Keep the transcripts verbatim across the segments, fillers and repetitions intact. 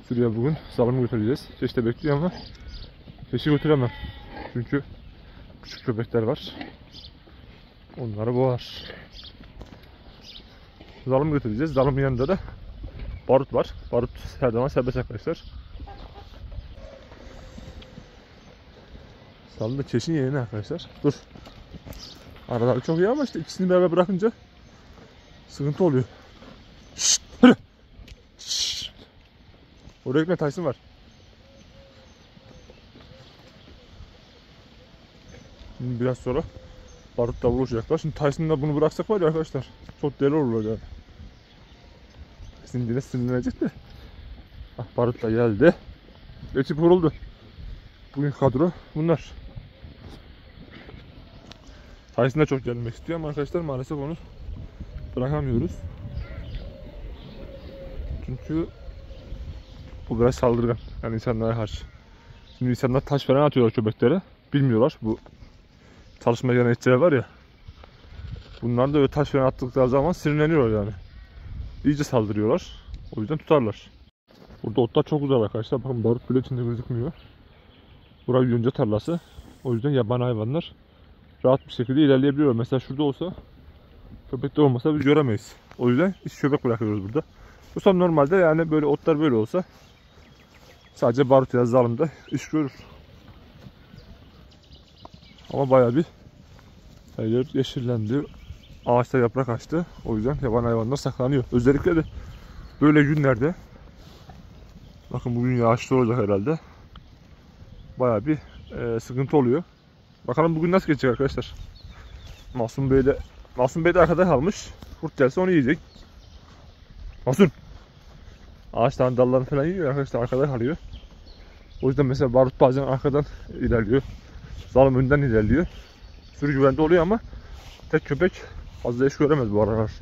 Şuraya bugün salımı götüreceğiz. Keş de bekliyor ama keşi götüremem. Çünkü küçük köpekler var. Onları boğar. Zalım götüreceğiz. Zalımın yanında da barut var. Barut her zaman serbest arkadaşlar. Zalım da keşin yerine arkadaşlar. Dur. Araları çok iyi ama işte ikisini beraber bırakınca sıkıntı oluyor. Şşt, hadi. Şşt. Oraya gitme, Tyson var. Şimdi biraz sonra barutla buluşacaklar. Şimdi Tyson'da bunu bıraksak var ya arkadaşlar, çok deli olurlar yani. Şimdi yine sinirlenecek de. Ah, barutla geldi. Ekip kuruldu. Bugün kadro bunlar. Tyson da çok gelmek istiyor ama arkadaşlar maalesef onu bırakamıyoruz. Çünkü bu biraz saldırgan. Yani insanlara karşı. Şimdi insanlar taş falan atıyorlar köpeklere. Bilmiyorlar. Bu çalışmaya gelen işçiler var ya. Bunlar da öyle taş falan attıkları zaman sinirleniyorlar yani. İyice saldırıyorlar. O yüzden tutarlar. Burada otlar çok güzel arkadaşlar. Bakın barut bile içinde gözükmüyor. Burası yonca tarlası. O yüzden yabani hayvanlar rahat bir şekilde ilerleyebiliyor. Mesela şurada olsa, köpekler olmasa biz göremeyiz. O yüzden hiç köpek bırakıyoruz burada. Bu son normalde yani böyle otlar böyle olsa sadece barut ya zalımda iş görür. Ama bayağı bir her yer yeşillendi. Ağaçlar yaprak açtı. O yüzden yabani hayvanlar saklanıyor. Özellikle de böyle günlerde, bakın bugün yağışlı olacak herhalde, bayağı bir e, sıkıntı oluyor. Bakalım bugün nasıl geçecek arkadaşlar. Masum Bey de Masum Bey de arkada kalmış. Kurt gelse onu yiyecek. Masum. Ağaçların dallarını falan yiyor arkadaşlar, arkada kalıyor. O yüzden mesela barut bazen arkadan ilerliyor. Zalım önden ilerliyor. Sürü güvende oluyor ama tek köpek fazla iş göremez bu aralar.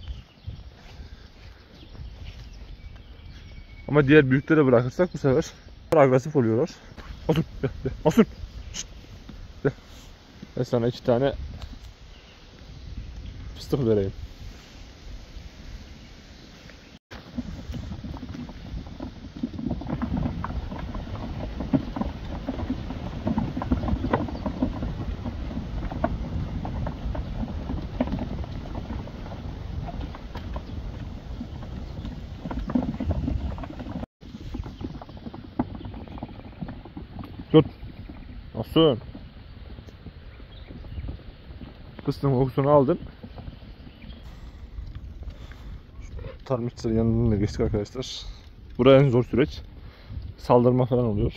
Ama diğer büyükleri bırakırsak bu sefer agresif oluyorlar. Masum, gel, gel. Masum. Şşt. Gel. Ben sana iki tane fıstık vereyim. Dur. Nasıl? Fıstığın kokusunu aldın. Tarmışçıların yanından da geçtik arkadaşlar. Buraya en zor süreç. Saldırma falan oluyor.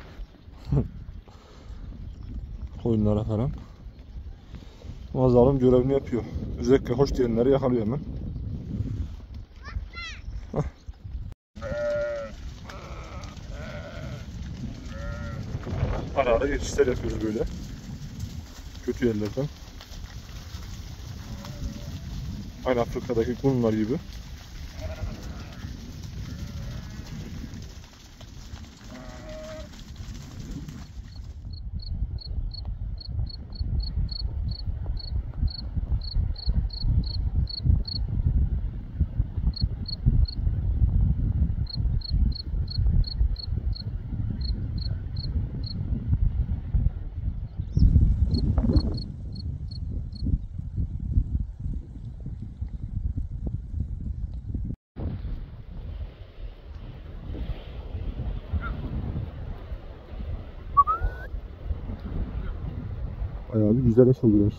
Koyunlara falan. Ama zalım görevini yapıyor. Özellikle hoş diyenleri yakalıyor hemen. Hah. Ara ara geçişler yapıyoruz böyle. Kötü yerlerden. Aynı Afrika'daki koyunlar gibi. Bayağı bir güzel yaşalıyor.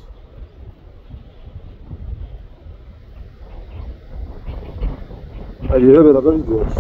Her yere beraber gidiyoruz.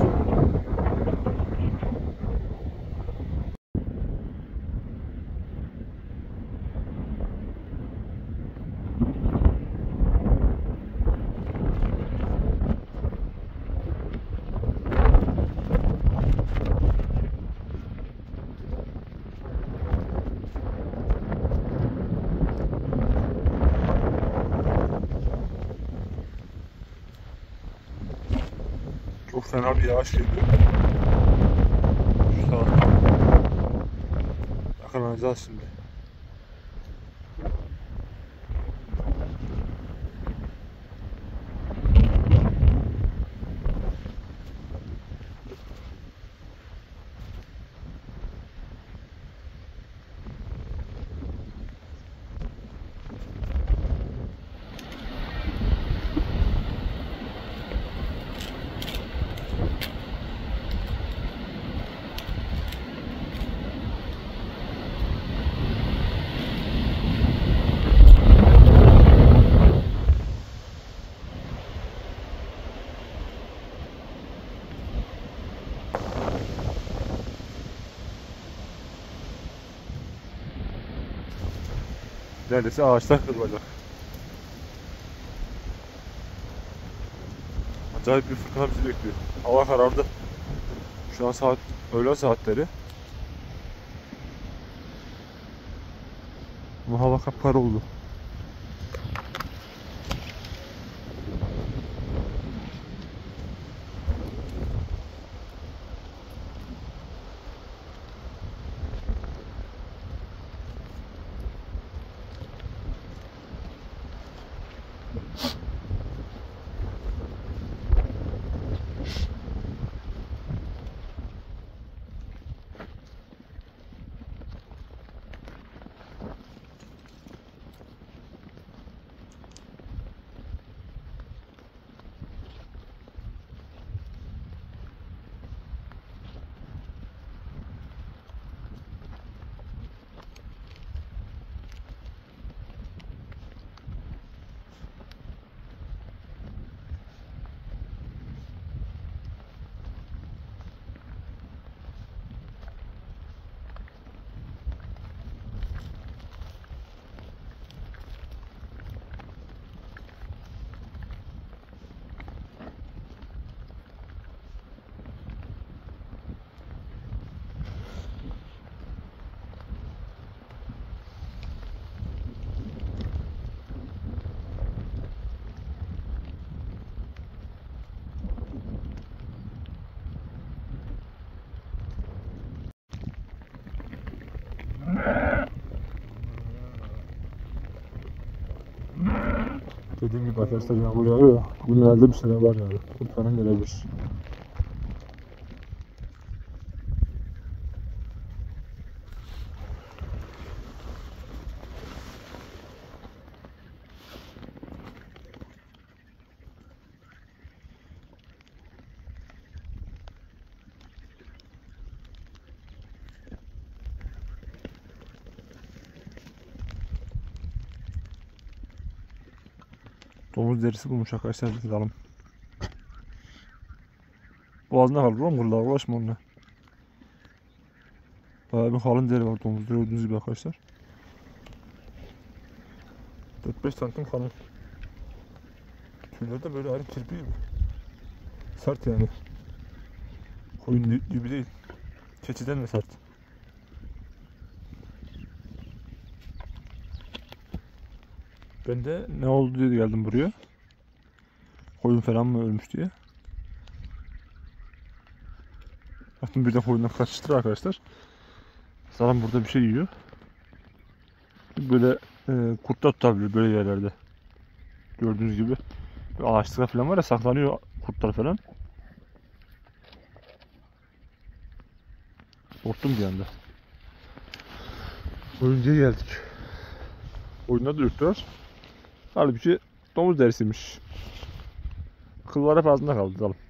Çok fena bir yağış geliyor. Şu taraftan yakalanacağız şimdi. Neredeyse ağaçlar kırılacak. Acayip bir fırtına bizi bekliyor. Hava karardı. Şu an saat öğlen saatleri. Bu hava kapkara oldu. Dediğim gibi arkadaşlar yağmur yağıyor. Bugün herhalde bir şeyler var yani. Kurt falan gelebilir. Domuz derisi bulmuş arkadaşlar, biz alalım. Boğazına kalır oğlum, kırlığa uğraşma onunla. Bayağı bir kalın deri var domuzda, gördüğünüz gibi arkadaşlar. dört beş santim kalın. Tüyleri de böyle ayrı kirpi gibi. Sert yani. Koyun gibi değil. Keçiden de sert. Ben de ne oldu diye geldim buraya. Koyun falan mı ölmüş diye. Baktım birden koyundan kaçıştır arkadaşlar. Zaten burada bir şey yiyor. Böyle e, kurtlar tutabilir böyle yerlerde. Gördüğünüz gibi. Ağaçlıklar falan var ya, saklanıyor kurtlar falan. Korktum bir anda. Koyuncuya geldik. Koyunlar da yürüttüler. Halbuki domuz derisiymiş. Kıllara fazla kaldı dalım.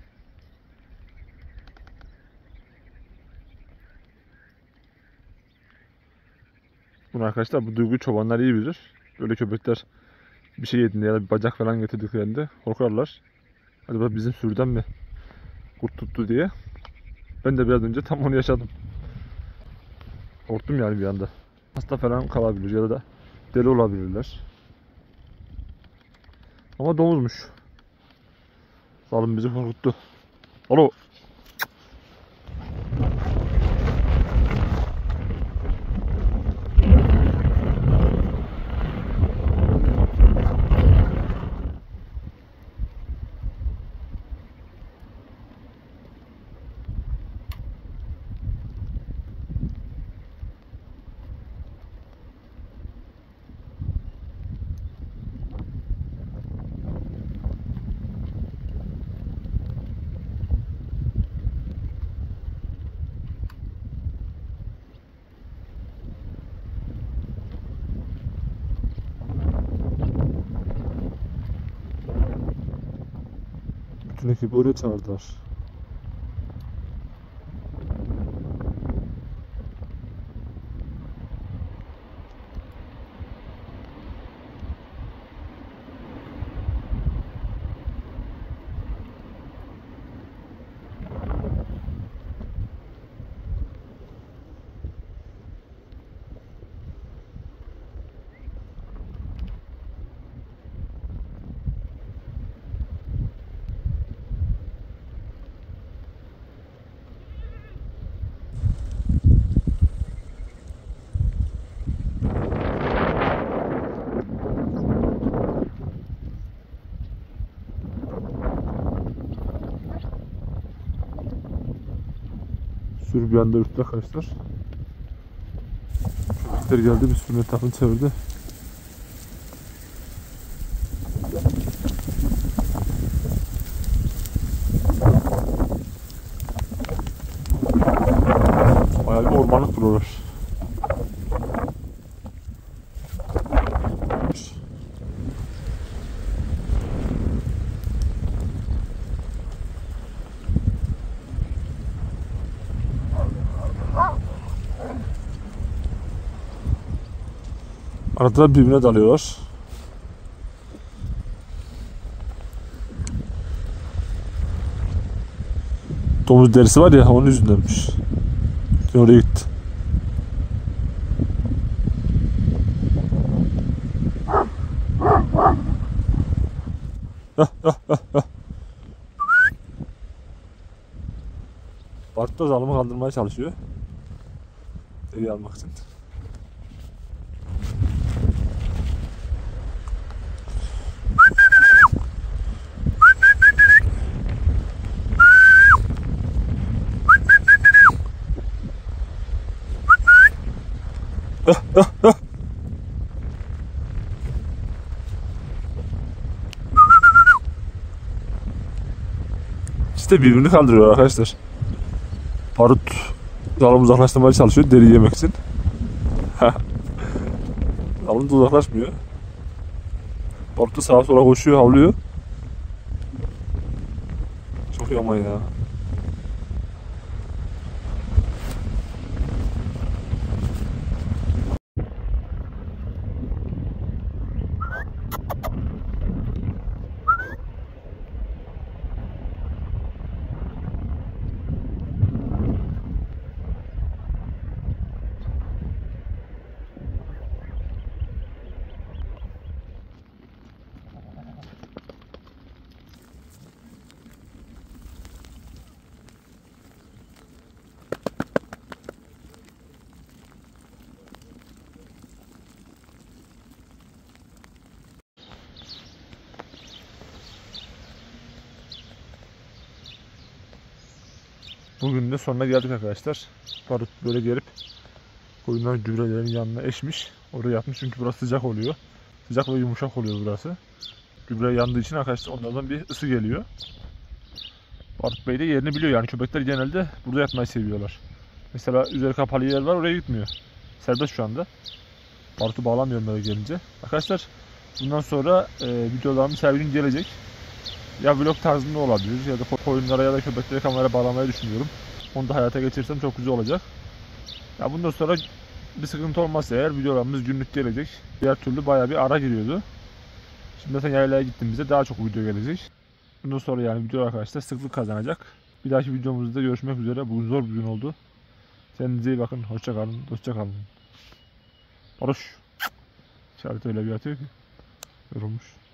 Bunu arkadaşlar, bu duyguyu çobanlar iyi bilir. Böyle köpekler bir şey yediğinde ya da bir bacak falan getirdiklerinde korkarlar. Acaba bizim sürüden mi kurt tuttu diye. Ben de biraz önce tam onu yaşadım. Korktum yani bir anda. Hasta falan kalabilir ya da deli olabilirler. Ama domuzmuş. Zalim bizi korkuttu. Alo. Bütün ekibi oraya çağırdılar. Sürü bir anda ürktü arkadaşlar. Köpekler geldi, bir sürünün etrafını çevirdi. Bayağı bir ormanlık buralar. Arada birbirine dalıyorlar. Domuz derisi var ya, onun yüzündenmiş. Oraya gitti. Barut da zalımı kaldırmaya çalışıyor. Deri almak için. İşte birbirini kaldırıyor arkadaşlar. Barut zalımı uzaklaştırmaya çalışıyor deri yemek için. Zalım da uzaklaşmıyor. Barut da sağa sola koşuyor, havlıyor. Çok yaman ya. Bugün de sonuna geldik arkadaşlar. Barut böyle gelip koyunların gübrelerin yanına eşmiş. Oraya yatmış çünkü burası sıcak oluyor. Sıcak ve yumuşak oluyor burası. Gübre yandığı için arkadaşlar onlardan bir ısı geliyor. Barut Bey de yerini biliyor, yani köpekler genelde burada yatmayı seviyorlar. Mesela üzeri kapalı yer var, oraya gitmiyor. Serbest şu anda. Barut'u bağlamıyorum böyle gelince. Arkadaşlar bundan sonra e, videolarımız her gün gelecek. Ya vlog tarzında olabilir ya da koyunlara ya da köpeklere kamera bağlamayı düşünüyorum. Onu da hayata geçirsem çok güzel olacak. Ya bundan sonra bir sıkıntı olmazsa eğer videolarımız günlük gelecek. Diğer türlü bayağı bir ara giriyordu. Şimdi zaten yaylaya gittiğimizde daha çok video gelecek. Bundan sonra yani video arkadaşlar sıklık kazanacak. Bir dahaki videomuzda görüşmek üzere. Bugün zor bir gün oldu. Kendinize iyi bakın. Hoşça kalın. Hoşça kalın. Barış. İşaret öyle bir atıyor ki. Yorulmuş.